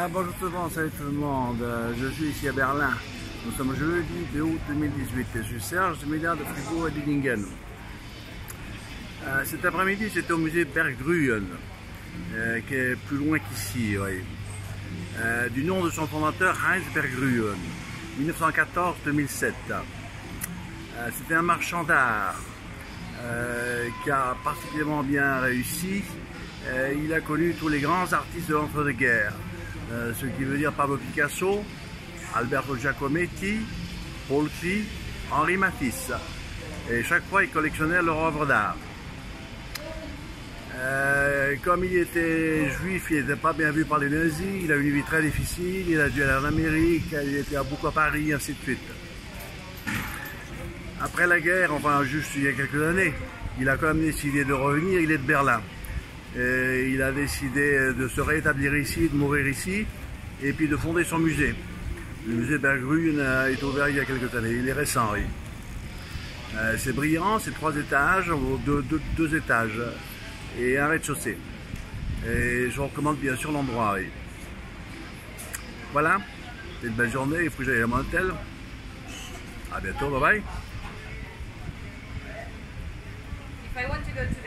Bonjour tout le monde, salut tout le monde. Je suis ici à Berlin. Nous sommes jeudi 2 août 2018. Je suis Serge du Média de Fribourg et Dillingen. Cet après-midi, j'étais au musée Berggruen, qui est plus loin qu'ici. Oui. Du nom de son fondateur, Heinz Berggruen, 1914-2007. C'était un marchand d'art qui a particulièrement bien réussi. Il a connu tous les grands artistes de l'entre-deux-guerres, ce qui veut dire Pablo Picasso, Alberto Giacometti, Paul Klee, Henri Matisse. Et chaque fois, il collectionnait leur œuvre d'art. Comme il était juif, il n'était pas bien vu par les nazis, il a eu une vie très difficile, il a dû aller en Amérique, il était beaucoup à Paris, ainsi de suite. Après la guerre, enfin juste il y a quelques années, il a quand même décidé de revenir, il est de Berlin. Et il a décidé de se rétablir ici, de mourir ici, et puis de fonder son musée. Le musée Berggruen a été ouvert il y a quelques années, il est récent, oui. C'est brillant, c'est 3 étages, deux étages, et un rez-de-chaussée. Et je vous recommande bien sûr l'endroit, oui. Voilà, c'est une belle journée, il faut que j'aille à mon hôtel. À bientôt, bye bye. If I want to go to